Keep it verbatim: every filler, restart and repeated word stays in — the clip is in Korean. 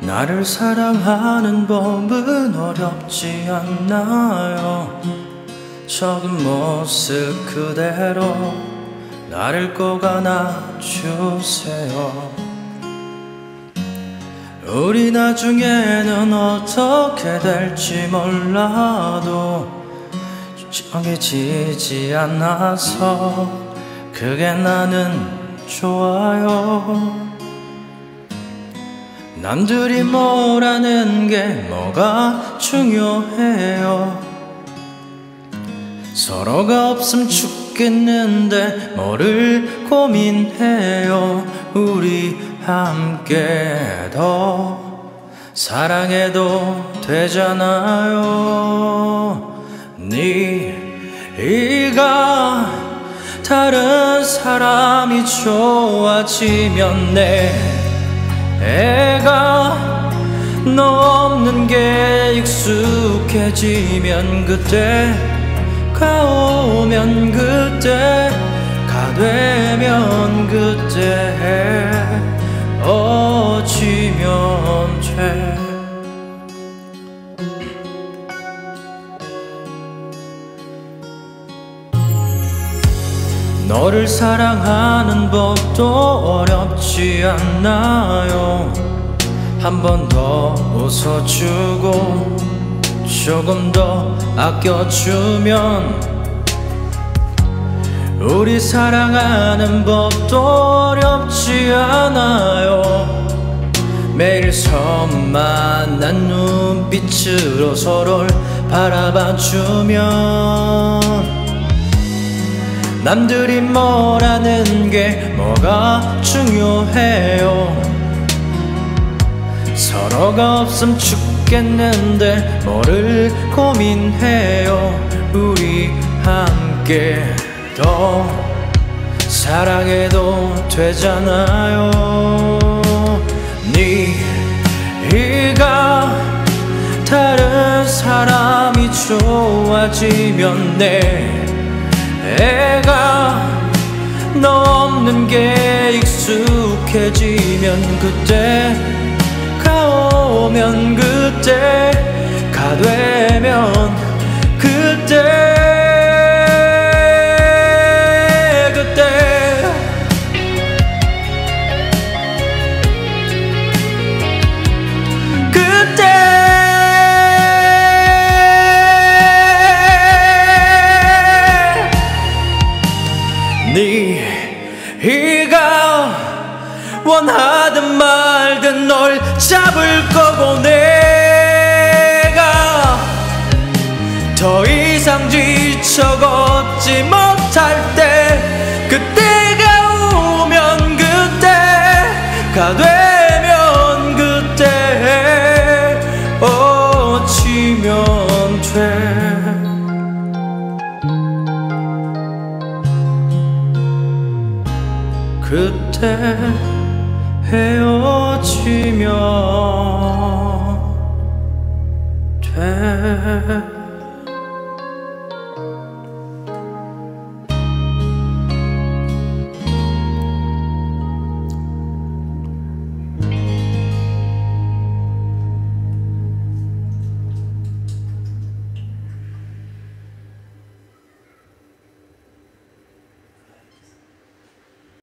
나를 사랑하는 법은 어렵지 않나요? 적은 모습 그대로 나를 꼭 안아주세요. 우리 나중에는 어떻게 될지 몰라도 정해지지 않아서 그게 나는 좋아요. 남들이 뭐라는 게 뭐가 중요해요. 서로가 없음 죽겠는데 뭐를 고민해요. 우리 함께 더 사랑해도 되잖아요. 네가 다른 사람이 좋아지면 내가 너 없는 게 익숙해지면 그때가 오면 그때가 되면 그때 어찌면 돼. 너를 사랑하는 법도 어렵지 않나요? 한 번 더 웃어주고 조금 더 아껴주면 우리 사랑하는 법도 어렵지 않아요. 매일 선만난 눈빛으로 서로를 바라봐주면 남들이 뭐라는 게 뭐가 중요해요. 서로가 없음 죽겠는데 뭐를 고민해요. 우리 함께 더 사랑해도 되잖아요. 네가 다른 사람이 좋아지면 내가 너 없는 게 익숙해지면 그때가 오면 그때가 되면 그때 네가 원하든 말든 널 잡을 거고 내가 더 이상 지쳐 걷지 못할 때 그때가 오면 그때가 되면 그때 어찌면 돼. 그때 헤어지면 돼.